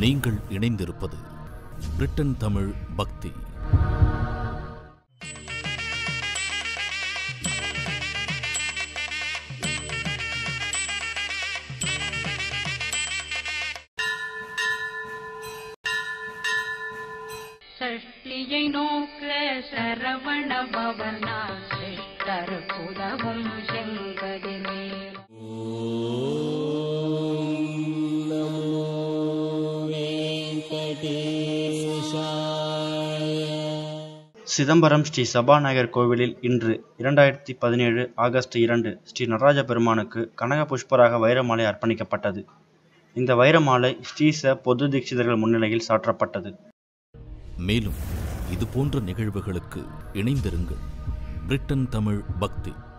நீங்கள் இணைந்திருப்பது பிரிட்டன் தமிழ் பக்தி. சஷ்டியை நோக்க சரவண பவனா சிஷ்டர் புதவும் செங்கதிமே. சிதம்பரம் ஸ்ரீ சபாநாயகர் கோவிலில் இன்று 2017 ஆகஸ்ட் 2 ஸ்ரீ நடராஜ பெருமானுக்கு கனக புஷ்பராக வைரமாலை அர்ப்பணிக்கப்பட்டது. இந்த வைரமாலை ஸ்ரீச பொது தீட்சிதர்கள் முன்னிலையில் சாற்றப்பட்டது. மேலும் இதுபோன்ற நிகழ்வுகளுக்கு இணைந்திருங்கள். பிரிட்டன் தமிழ் பக்தி.